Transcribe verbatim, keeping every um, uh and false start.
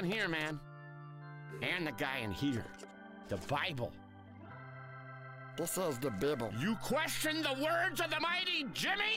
in here, man. And the guy in here. The Bible. This is the Bible. You question the words of the mighty Jimmy?